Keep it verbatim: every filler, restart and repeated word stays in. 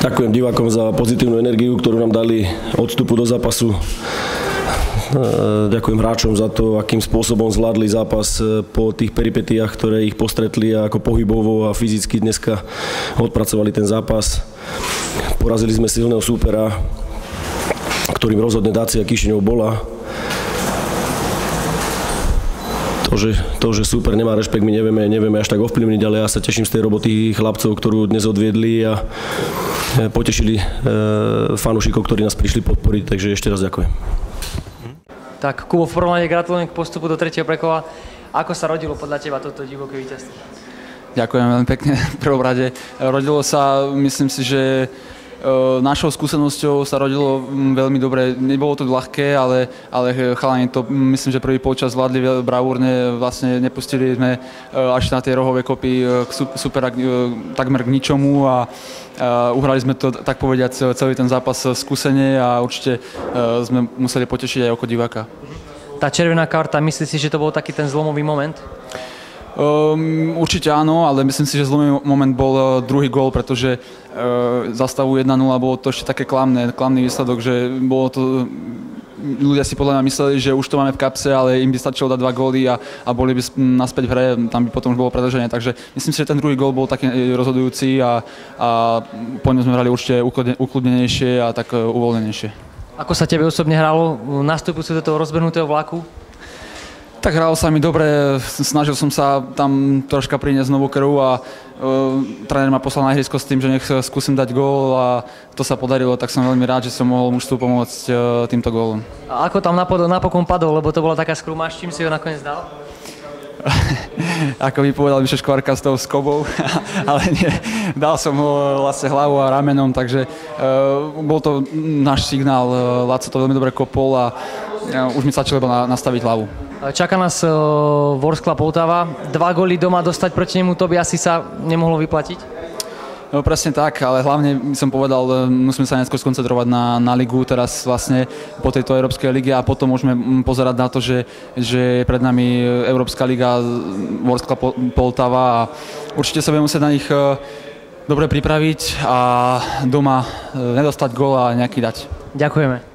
Ďakujem divákom za pozitívnu energiu, ktorú nám dali od vstupu do zápasu. Ďakujem hráčom za to, akým spôsobom zvládli zápas po tých peripetiách, ktoré ich postretli, a ako pohybovo a fyzicky dneska odpracovali ten zápas. Porazili sme silného súpera, ktorým rozhodne Dacia Kišiňov bola. To že, to, že súper nemá rešpekt, my nevieme, nevieme až tak ovplyvniť, ale ja sa teším z tej roboty chlapcov, ktorú dnes odviedli a potešili e, fanúšikov, ktorí nás prišli podporiť, takže ešte raz ďakujem. Tak Kubo, v prvom rade gratulujem k postupu do tretieho prekola. Ako sa rodilo podľa teba toto divoké víťazstvo? Ďakujem veľmi pekne. V prvom rade rodilo sa, myslím si, že našou skúsenosťou sa rodilo veľmi dobre. Nebolo to ľahké, ale, ale chalani to, myslím, že prvý polčas zvládli veľmi bravúrne. Vlastne nepustili sme až na tie rohové kopy supera takmer k ničomu a uhrali sme to, tak povediať, celý ten zápas skúsene a určite sme museli potešiť aj oko diváka. Tá červená karta, myslíš si, že to bol taký ten zlomový moment? Um, určite áno, ale myslím si, že zlomový moment bol uh, druhý gól, pretože uh, za stavu jeden nula bolo to ešte také klamné, klamný výsledok, že bolo to, ľudia si podľa mňa mysleli, že už to máme v kapse, ale im by stačilo dať dva góly a, a boli by naspäť v hre, tam by potom už bolo predĺženie, takže myslím si, že ten druhý gól bol taký rozhodujúci a, a po ňom sme hrali určite ukludnenejšie a tak uh, uvoľnenejšie. Ako sa tebe osobne hralo nastúpiť do toho rozbehnutého vlaku? Tak hralo sa mi dobre, snažil som sa tam troška priniesť novú krv a uh, tréner ma poslal na ihrisko s tým, že nech skúsim dať gól a to sa podarilo, tak som veľmi rád, že som mohol mužstvu pomôcť uh, týmto gólom. A ako tam napokon padol, lebo to bola taká skruma, s čím si ho nakoniec dal? Ako by povedal Mišo Škvarka s tou skobou, ale nie, dal som ho vlastne hlavou a ramenom, takže uh, bol to náš signál, uh, Laco to veľmi dobre kopol a uh, už mi stačilo iba na, nastaviť hlavu. Čaká nás uh, Vorskla Poltava, dva góly doma dostať proti nemu, to by asi sa nemohlo vyplatiť? No presne tak, ale hlavne som povedal, musíme sa neskôr skoncentrovať na, na ligu teraz vlastne po tejto Európskej lige a potom môžeme pozerať na to, že, že je pred nami Európska liga, Vorskla Poltava a určite sa budeme musieť na nich dobre pripraviť a doma nedostať gól a nejaký dať. Ďakujeme.